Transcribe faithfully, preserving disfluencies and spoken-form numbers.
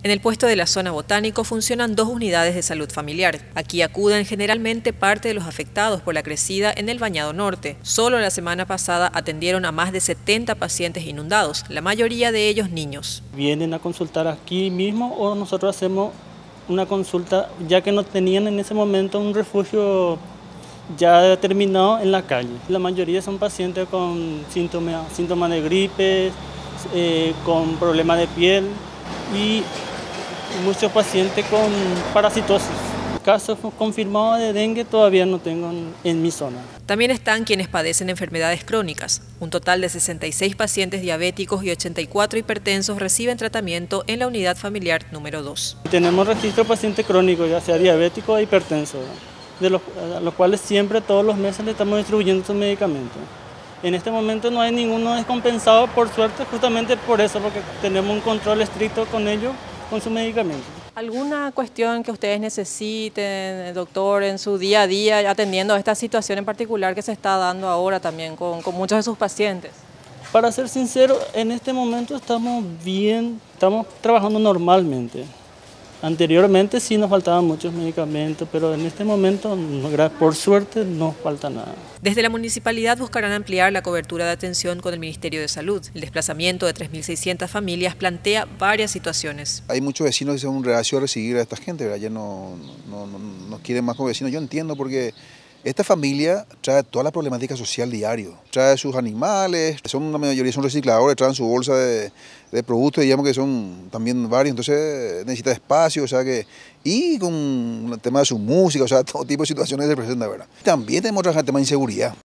En el puesto de la zona Botánico funcionan dos unidades de salud familiar. Aquí acuden generalmente parte de los afectados por la crecida en el Bañado Norte. Solo la semana pasada atendieron a más de setenta pacientes inundados, la mayoría de ellos niños. Vienen a consultar aquí mismo o nosotros hacemos una consulta ya que no tenían en ese momento un refugio ya determinado en la calle. La mayoría son pacientes con síntomas, síntomas de gripe, eh, con problemas de piel y muchos pacientes con parasitosis. Casos confirmados de dengue todavía no tengo en, en mi zona. También están quienes padecen enfermedades crónicas. Un total de sesenta y seis pacientes diabéticos y ochenta y cuatro hipertensos reciben tratamiento en la unidad familiar número dos. Tenemos registro de pacientes crónicos, ya sea diabético o hipertenso, de los, a los cuales siempre todos los meses le estamos distribuyendo sus medicamentos. En este momento no hay ninguno descompensado, por suerte, justamente por eso, porque tenemos un control estricto con ellos, con sus medicamentos. ¿Alguna cuestión que ustedes necesiten, doctor, en su día a día, atendiendo a esta situación en particular que se está dando ahora también con, con muchos de sus pacientes? Para ser sincero, en este momento estamos bien, estamos trabajando normalmente. Anteriormente sí nos faltaban muchos medicamentos, pero en este momento, por suerte, no falta nada. Desde la municipalidad buscarán ampliar la cobertura de atención con el Ministerio de Salud. El desplazamiento de tres mil seiscientas familias plantea varias situaciones. Hay muchos vecinos que son reacios a recibir a esta gente, ¿verdad? Ya no, no, no, no quieren más como vecinos. Yo entiendo porque esta familia trae toda la problemática social diario, trae sus animales, son la mayoría son recicladores, traen su bolsa de, de productos, digamos que son también varios, entonces necesita espacio, o sea que, y con el tema de su música, o sea, todo tipo de situaciones se presentan, ¿verdad? También tenemos otro tema de inseguridad,